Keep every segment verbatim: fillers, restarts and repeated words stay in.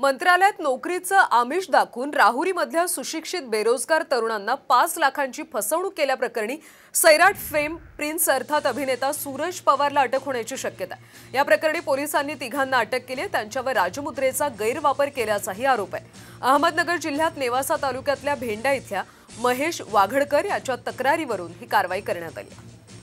मंत्रालयात नोकरीचं आमिष दाखवून राहुरीमधल्या सुशिक्षित बेरोजगार तरुणांना पाच लाखांची फसवणूक केल्याप्रकरणी सैराट फेम प्रिन्स अर्थात अभिनेता सूरज पवारला अटक होण्याची शक्यता आहे। या प्रकरणी पोलिसांनी तिघांना अटक केली आहे। त्यांच्यावर राजमुद्रेचा गैरवापर केल्याचाही आरोप आहे। अहमदनगर जिल्ह्यात नेवासा तालुक्यातल्या भेंडा इथल्या महेश वाघडकर याच्या तक्रारीवरून ही कारवाई करण्यात आली।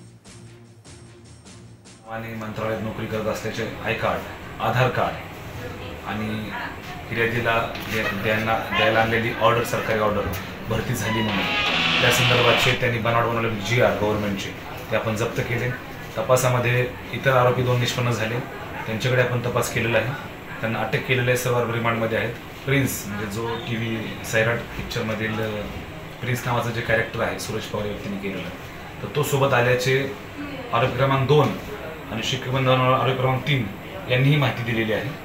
आणि मंत्रालयात नोकरी करत असल्याचे आय कार्ड, आधार कार्ड आणि फिर्यादीला द्यायला द्यायला आणलेली ऑर्डर, सरकारी ऑर्डर भरती झाली म्हणून त्या संदर्भातचे त्यांनी बनावट बनवलेले जी आर गव्हर्नमेंटचे ते आपण जप्त केले। तपासामध्ये इतर आरोपी दोन निष्पन्न झाले, त्यांच्याकडे आपण तपास केलेला आहे। त्यांना अटक केलेले आहे, सर्व रिमांडमध्ये आहेत। प्रिन्स म्हणजे जो टी व्ही सैराट पिक्चरमधील प्रिन्स नावाचं जे कॅरेक्टर आहे सूरज पवार व्यक्तीने केलेलं आहे, तर तो सोबत आल्याचे आरोपी क्रमांक दोन आणि शिकबंद आरोपी क्रमांक तीन यांनी ही माहिती दिलेली आहे।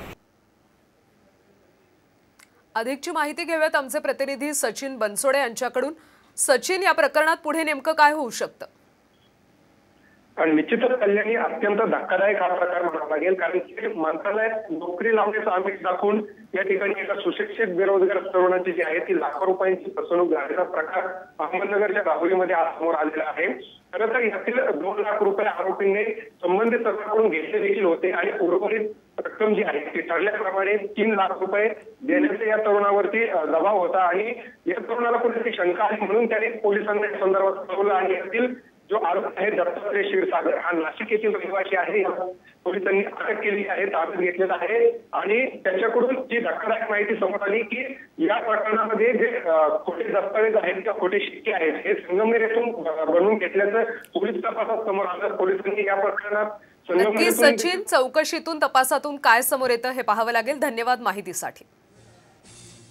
अधिकची माहिती घेऊयात आमचे प्रतिनिधी सचिन बनसोडे यांच्याकडून। सचिन, या प्रकरणात पुढे नेमकं काय होऊ शकतं? निश्चितच कल्याणी अत्यंत धक्कादायक हा प्रकार म्हणावा लागेल, कारण मंत्रालयात नोकरी लावण्याचं आमिष दाखवून या ठिकाणी एका सुशिक्षित बेरोजगार तरुणाची जी आहे ती लाखो रुपयांची फसवणूक झाल्याचा प्रकार अहमदनगरच्या राहुरीमध्ये आज समोर आलेला आहे। खरं तर यातील दोन लाख रुपये आरोपींनी संबंधित तरुणाकडून घेतले देखील होते आणि उर्वरित रक्कम जी आहे ती ठरल्याप्रमाणे तीन लाख रुपये देण्याचा या तरुणावरती दबाव होता आणि या तरुणाला कुठेतरी शंका आली म्हणून त्याने पोलिसांना या संदर्भात कळवलं आणि यातील जो आरोपी आहे दत्तात्रय क्षीरसागर हा नाशिक येथील रहिवासी आहे, पोलिसांनी अटक केली आहे, ताब्यात घेतलेला आहे आणि त्याच्याकडून जी धक्कादायक माहिती समोर आली की या प्रकरणामध्ये जे खोटे दस्तावेज आहेत किंवा खोटे शिक्के आहेत हे संगमनेर येथून बनवून घेतल्याचं पोलीस तपासात समोर आलं। पोलिसांनी या प्रकरणात नक्की सचिन, चौकशीतून तपासातून काय समोर येतं हे पाहावं लागेल। धन्यवाद माहितीसाठी।